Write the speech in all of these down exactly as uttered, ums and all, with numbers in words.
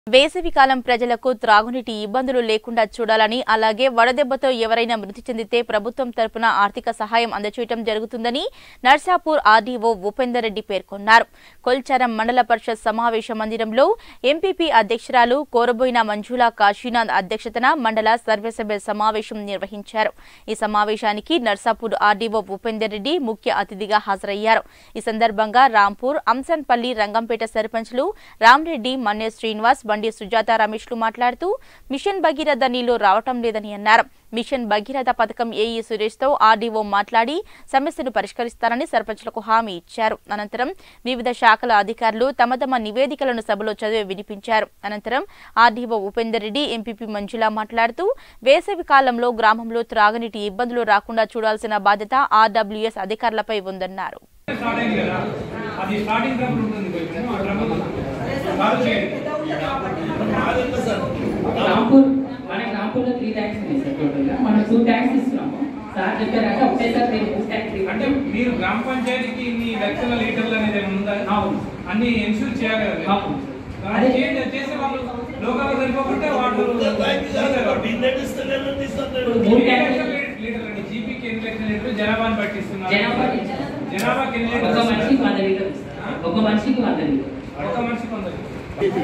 వేసవికాలం ప్రజలకు త్రాగునీటి ఇబ్బందులు లేకుండా చూడాలని అలాగే వడదెబ్బతో ఎవరైనా మృతి చెందితే ప్రభుత్వం తరపున ఆర్థిక సహాయం అందజేయడం జరుగుతుందని నర్సాపూర్ ఆర్డీఓ ఉపేందర్ రెడ్డి పేర్కొన్నారు. కొల్చారం మండల పరిషత్ సమావేశ మందిరంలో ఎంపీపీ అధ్యక్షురాలు కోరబోయిన మంజులా కాశీనాథ్ అధ్యక్షతన మండల సర్వసభ్య సమావేశం నిర్వహించారు. ఈ సమావేశానికి నర్సాపూర్ ఆర్డీఓ ఉపేందర్ రెడ్డి ముఖ్య అతిథిగా హాజరయ్యారు. ఈ సందర్భంగా రాంపూర్, అంసన్పల్లి, రంగంపేట సర్పంచ్లు రామరెడ్డి, మన్య శ్రీనివాస్, బండి సుజాత రమేష్లు మాట్లాడుతూ మిషన్ భగీరథ నీళ్లు రావటం లేదని అన్నారు. మిషన్ భగీరథ పథకం ఏఈ సురేష్ తో ఆర్డీఓ మాట్లాడి సమస్యను పరిష్కరిస్తారని సర్పంచ్లకు హామీ ఇచ్చారు. అనంతరం వివిధ శాఖల అధికారులు తమ తమ నివేదికలను సభలో చదివి వినిపించారు. అనంతరం ఆర్డీఓ ఉపేందర్ రెడ్డి, ఎంపీపీ మంజుల మాట్లాడుతూ వేసవి కాలంలో గ్రామంలో త్రాగునీటి ఇబ్బందులు రాకుండా చూడాల్సిన బాధ్యత ఆర్డబ్ల్యూఎస్ అధికారులపై ఉందన్నారు. రాంపూర్ మనకి రాంపూర్లో త్రీ ట్యాంక్స్ ఉన్నాయి సార్. టోటల్గా మనం టూ ట్యాంక్స్ ఇస్తున్నాము సార్ చెప్పారంటే ఒకటేసారి అంటే మీరు గ్రామ పంచాయతీకి ఇన్ని లక్షల లీటర్లు అనేది ఉందా? అన్ని ఇన్సూర్ చేయాలి కదా. అదే చేసే వాళ్ళు లోకల్ సరిపోకుంటే వాళ్ళు లీటర్లు జీపీకి ఎన్ని లక్షల లీటర్లు జనాభాని పట్టిస్తున్నారు. జనాభాకి ఎన్ని లీటర్లు? ఒక మనిషికి వంద లీటర్లు ఒక మనిషికి వంద లీటర్లు ఒక మనిషికి వంద లీటర్లు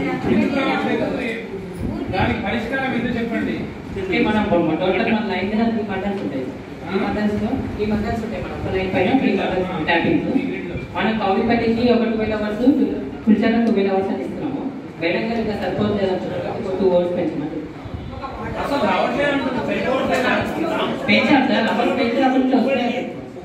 దానికి పరిష్కారం ఏదో చెప్పండి. మనం టోటల్ మన లైన్ మీద త్రీ మండల్స్ ఉంటాయి. ఈ మండల్స్ లో త్రీ మండల్స్ ఉంటాయి. మనం ఒక లైన్ పైన త్రీ మండల్స్ ట్యాపింగ్స్ మనం కౌలిపల్లికి ఒక twelve hours, Pulcharla twelve hours అని ఇస్తున్నాము. వేలంగా ఇంకా సరిపోతుంది ఒక టూ అవర్స్ పెంచమని పెంచాం సార్. అవర్స్ పెంచినప్పుడు వస్తున్నాయి.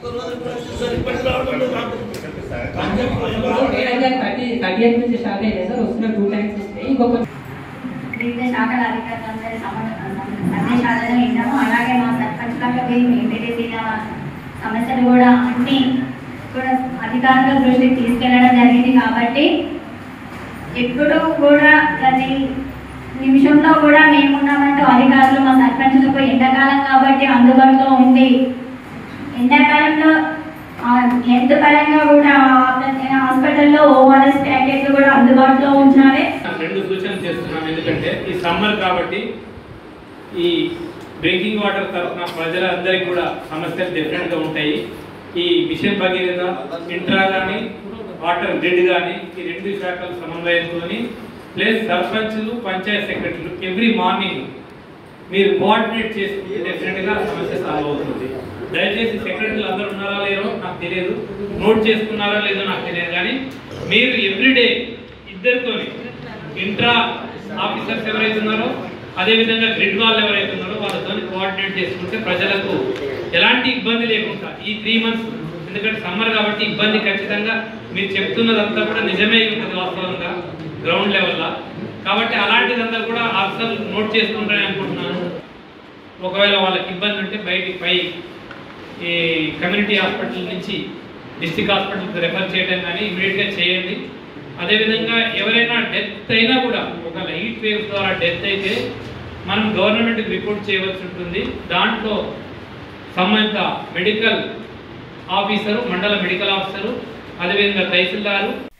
వేలంగా థర్టీ థర్టీ ఎయిట్ నుంచి స్టార్ట్ అయ్యాయి సార్. వస్తున్న టూ టైమ్స్ వస్తాయి. ఇంకొక వివిధ శాఖల అధికారులందరి సందేశాలను విన్నాము. అలాగే మా సర్పంచ్లకు ఎంపీటీసీల సమస్యలు కూడా అన్ని కూడా అధికారుల దృష్టికి తీసుకెళ్లడం జరిగింది. కాబట్టి ఎప్పుడు కూడా ప్రతి నిమిషంలో కూడా మేమున్నామంటూ అధికారులు మా సర్పంచ్లకు ఎండాకాలం కాబట్టి అందుబాటులో ఉంది. ఎండాకాలంలో హెల్త్ పరంగా కూడా హాస్పిటల్లో ఓఆర్ఎస్ ప్యాకెట్లు కూడా అందుబాటులో ఉంచాలి. రెండు సూచనలు చేస్తున్నాం. ఎందుకంటే ఈ సమ్మర్ కాబట్టి ఈ డ్రింకింగ్ వాటర్ తరఫున ప్రజలందరికీ కూడా సమస్యలు డిఫరెంట్గా ఉంటాయి. ఈ మిషన్ భగీరథ, ఇంట్రా కానీ వాటర్ గ్రిడ్ కానీ ఈ రెండు శాఖలు సమన్వయంతో ప్లస్ సర్పంచ్లు, పంచాయత్ సెక్రటరీలు ఎవ్రీ మార్నింగ్ మీరు కోఆర్డినేట్ చేసుకుంటే డెఫినెట్గా సమస్య సాల్వ్ అవుతుంది. దయచేసి సెక్రటరీలు అందరూ ఉన్నారా లేరో నాకు తెలియదు, నోట్ చేసుకున్నారా లేదో నాకు తెలియదు, కానీ మీరు ఎవ్రీడే ఇద్దరితో ఇంట్రా ఆఫీసర్స్ ఎవరైతే ఉన్నారో అదేవిధంగా గ్రిడ్ వాళ్ళు ఎవరైతే ఉన్నారో వాళ్ళతో కోఆర్డినేట్ చేసుకుంటే ప్రజలకు ఎలాంటి ఇబ్బంది లేకుండా ఈ త్రీ మంత్స్, ఎందుకంటే సమ్మర్ కాబట్టి ఇబ్బంది ఖచ్చితంగా మీరు చెప్తున్నదంతా కూడా నిజమే ఉంటుంది వాస్తవంగా గ్రౌండ్ లెవెల్లో. కాబట్టి అలాంటిదంతా కూడా ఆఫీసర్లు నోట్ చేసుకుంటారని అనుకుంటున్నాను. ఒకవేళ వాళ్ళకి ఇబ్బంది ఉంటే బయటికి పై ఈ కమ్యూనిటీ హాస్పిటల్ నుంచి డిస్ట్రిక్ట్ హాస్పిటల్కి రెఫర్ చేయడం కానీ ఇమీడియట్గా చేయండి. అదేవిధంగా ఎవరైనా డెత్ అయినా కూడా ఒక హీట్ వేవ్స్ ద్వారా డెత్ అయితే మనం గవర్నమెంట్కి రిపోర్ట్ చేయవలసి ఉంటుంది. దాంట్లో సంబంధిత మెడికల్ ఆఫీసరు, మండల మెడికల్ ఆఫీసరు, అదేవిధంగా తహసీల్దారు